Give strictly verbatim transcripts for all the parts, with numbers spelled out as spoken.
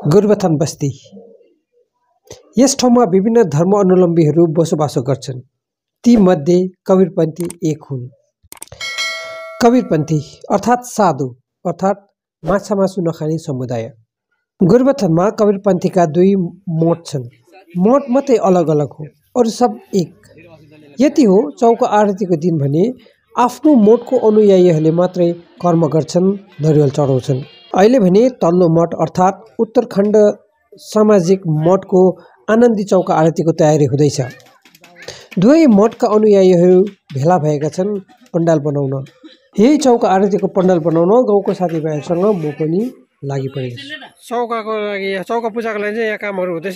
गोरुबथान बस्ती यस ठाउँमा विभिन्न धर्मावलम्बीहरू बसोबासो गर्छन्। ती मध्ये कबीरपन्थी एक हुन्। कबीरपन्थी अर्थात् साधु अर्थात् माछा मासु नखाने समुदाय। गोरुबथानमा कबीरपन्थीका दुई मठ छन्। मठ मात्रै अलग अलग हो, अरू सब एक। यति हो, चौका आरतीको दिन भने आफ्नो मठको अनुयायीहरूले मात्रै कर्म गर्छन्, नरिवल चढाउँछन्। अहिले भने तल्लो मठ अर्थात् उत्तरखण्ड सामाजिक मठको आनन्दी चौका आरतीको तयारी हुँदैछ। दुवै मठका अनुयायीहरू भेला भएका छन् पण्डाल बनाउन। यही चौका आरतीको पण्डाल बनाउन गाउँको साथीभाइहरूसँग म पनि लागि परेको छु। चौकाको लागि चौका पूजाको लागि चाहिँ यहाँ कामहरू हुँदैछ।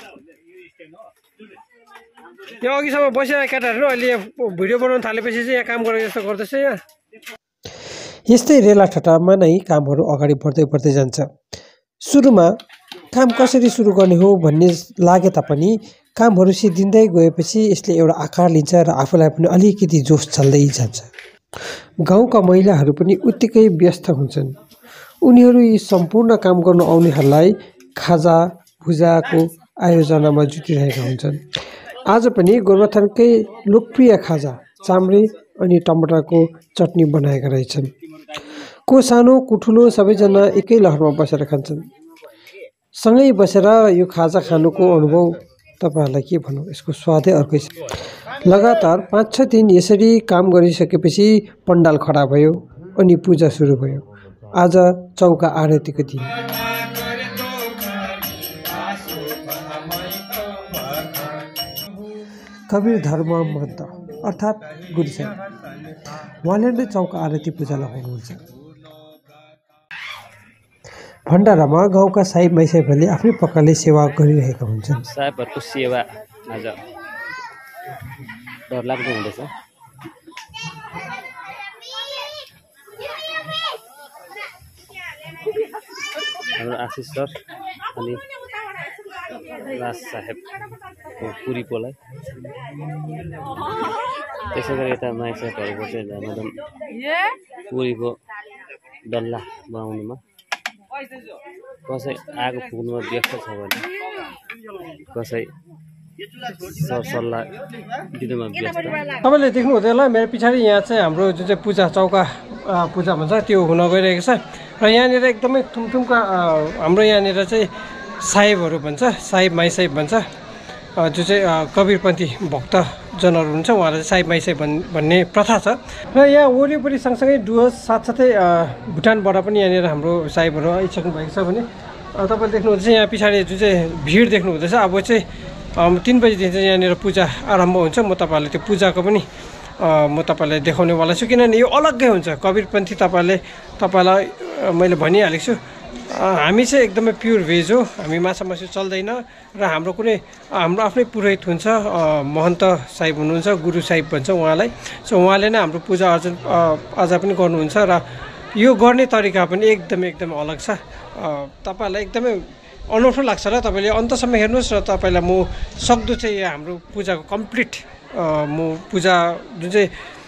यो अघिसम्म बसिरहेको केटाहरू अहिले भिडियो बनाउन थालेपछि चाहिँ यहाँ काम गरेको जस्तो गर्दैछ। यहाँ यस्तै रेला ठट्टामा नै कामहरू अगाडि बढ्दै बढ्दै जान्छ। सुरुमा काम कसरी सुरु गर्ने हो भन्ने लागे तापनि कामहरू सिद्धिँदै गएपछि यसले एउटा आकार लिन्छ र आफूलाई पनि अलिकति जोस चल्दै जान्छ। गाउँका महिलाहरू पनि उत्तिकै व्यस्त हुन्छन्। उनीहरू यी सम्पूर्ण काम गर्नु आउनेहरूलाई खाजा भुजाको आयोजनामा जुटिरहेका हुन्छन्। आज पनि गोरुबथानकै लोकप्रिय खाजा चाम्रे अनि टमाटरको चटनी बनाएका रहेछन्। को सानो को ठुलो सबैजना एकै लहरमा बसेर खान्छन्। सँगै बसेर यो खाजा खानुको अनुभव तपाईँहरूलाई के भनौँ, यसको स्वादै अर्कै छ। लगातार पाँच छ दिन यसरी काम गरिसकेपछि पण्डाल खडा भयो अनि पूजा सुरु भयो। आज चौका आरतीको दिन। कबीर धर्म महन्त अर्थात् गुरु साहिब उहाँले नै चौका आरती पूजा लगाउनुहुन्छ। भण्डारामा गाउँका साहिब माइसाहिबहरूले आफ्नै प्रकारले सेवा गरिरहेका हुन्छन्। साहिबहरूको सेवा आज डरलाग्दो हुँदैछ। हाम्रो आशिष सर अनि राज साहेबको पुरीकोलाई त्यसै गरी यता माइ साहेबहरूको चाहिँ धमाधम पुरीको डल्ला बनाउनुमा कसै आगो फुक्नुमा व्यस्त छ भने कसै सरसल्लाह दिनुमा व्यस्त। तपाईँले देख्नु हुँदैन होला मेरो पछाडि यहाँ चाहिँ हाम्रो जुन चाहिँ पूजा चौका पूजा भन्छ त्यो हुन गइरहेको छ र यहाँनिर एकदमै थुमथुमका हाम्रो यहाँनिर चाहिँ साहिबहरू भन्छ, साहिब माइ साहिब भन्छ, जो चाहिँ कबीरपन्थी भक्तजनहरू हुन्छ उहाँलाई साहिब माइ साहिब भन् भन्ने प्रथा छ। र यहाँ वरिपरि सँगसँगै डुवर्स साथसाथै भुटानबाट पनि यहाँनिर हाम्रो साहिबहरू आइसक्नु भएको छ भने तपाईँले देख्नुहुन्छ यहाँ पछाडि जुन चाहिँ भिड देख्नु हुँदैछ। अब चाहिँ तिन बजीदेखि चाहिँ यहाँनिर पूजा आरम्भ हुन्छ। म तपाईँहरूलाई त्यो पूजाको पनि म तपाईँलाई देखाउनेवाला छु, किनभने यो अलग्गै हुन्छ। कबीरपन्थी तपाईँले तपाईँलाई मैले भनिहालेको छु, हामी चाहिँ एकदमै प्योर भेज हो। हामी माछा मासु चल्दैन र हाम्रो कुनै हाम्रो आफ्नै पुरोहित हुन्छ, महन्त साहिब हुनुहुन्छ, गुरु साहिब भन्छ उहाँलाई। सो उहाँले नै हाम्रो पूजा अर्चन आजा पनि गर्नुहुन्छ र यो गर्ने तरिका पनि एकदमै एकदमै अलग छ। तपाईँहरूलाई एकदमै अनौठो लाग्छ र तपाईँले अन्तसम्म हेर्नुहोस् र तपाईँलाई म सक्दो चाहिँ यहाँ हाम्रो पूजाको कम्प्लिट म पूजा जुन चाहिँ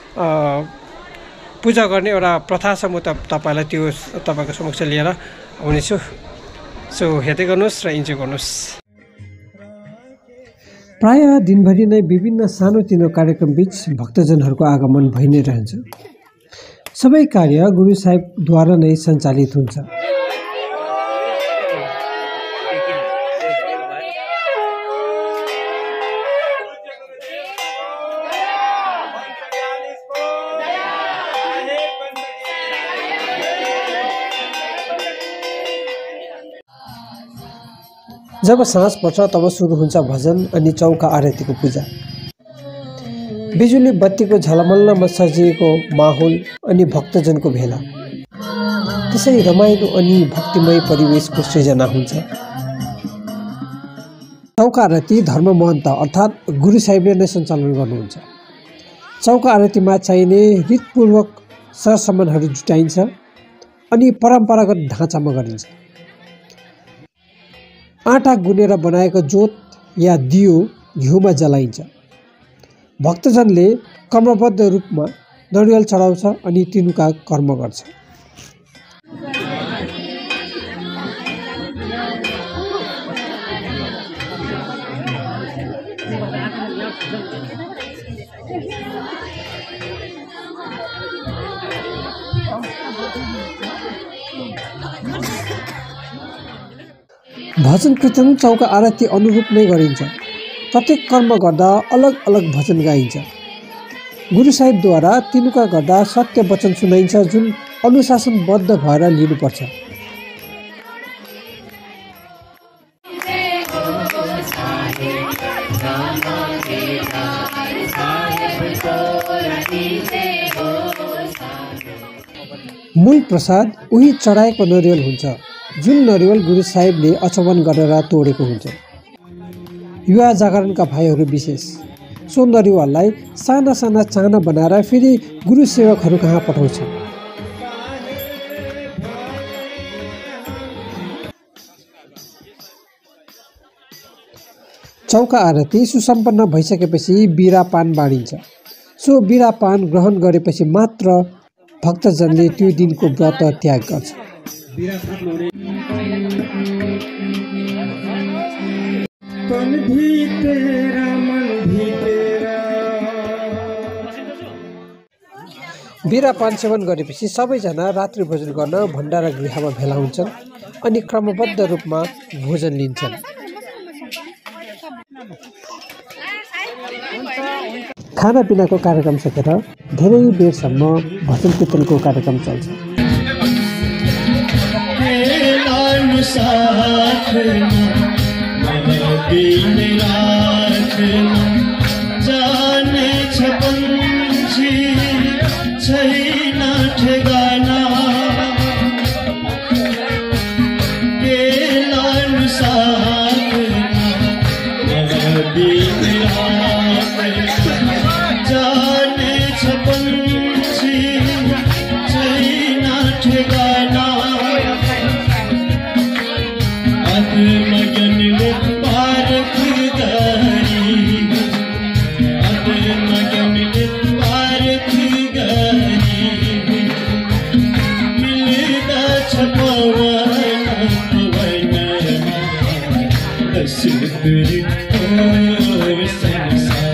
पूजा गर्ने एउटा प्रथा छ म त तपाईँलाई त्यो तपाईँको समक्ष लिएर आउनेछु। सो हेर्दै गर्नुहोस् र इन्जोय गर्नुहोस्। प्रायः दिनभरि नै विभिन्न सानोतिनो कार्यक्रम बिच भक्तजनहरूको आगमन भइ नै रहन्छ। सबै कार्य गुरु साहिबद्वारा नै सञ्चालित हुन्छ। जब साँझ पर्छ तब सुरु हुन्छ भजन अनि चौका आरतीको पूजा। बिजुली बत्तीको झलमल्लमा सजिएको माहौल अनि भक्तजनको भेला, त्यसै रमाइलो अनि भक्तिमय परिवेशको सृजना हुन्छ। चौका आरती धर्म महन्त अर्थात् गुरु साहिबले नै सञ्चालन गर्नुहुन्छ। चौका आरतीमा चाहिने रीतपूर्वक सरसामानहरू जुटाइन्छ अनि परम्परागत ढाँचामा गरिन्छ। आँटा गुनेर बनाएको जोत या दियो घिउमा जलाइन्छ। भक्तजनले क्रमबद्ध रूपमा नरिवल चढाउँछ अनि तिनुका कर्म गर्छ। भजन कीर्तन चौका आरती अनुरूप नै गरिन्छ। प्रत्येक कर्म गर्दा अलग अलग भजन गाइन्छ। गुरु साहिबद्वारा तिनुका गर्दा सत्य वचन सुनाइन्छ, जुन अनुशासनबद्ध भएर लिनुपर्छ। मूल प्रसाद उही चढाएको नरिवल हुन्छ, जुन नरिवल गुरु साहिबले अचमन गरेर तोडेको हुन्छ। युवा जागरणका भाइहरू विशेष सो नरिवललाई साना साना चाना बनाएर फेरि गुरु सेवकहरू कहाँ पठाउँछ। चौका आरती सुसम्पन्न भइसकेपछि बिरा पान बाँडिन्छ। सो बिरा पान ग्रहण गरेपछि मात्र भक्तजनले त्यो दिनको व्रत त्याग गर्छ। बिरा पान सेवन गरेपछि सबैजना रात्रि भोजन गर्न भण्डारा गृहमा भेला हुन्छन् अनि क्रमबद्ध रूपमा भोजन लिन्छन्। खानापिनाको कार्यक्रम सकेर धेरै बेरसम्म भजन कीर्तनको कार्यक्रम चल्छ।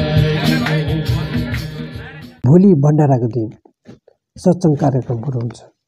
भोलि भण्डाराको दिन सत्सङ्ग कार्यक्रम पुरा हुन्छ।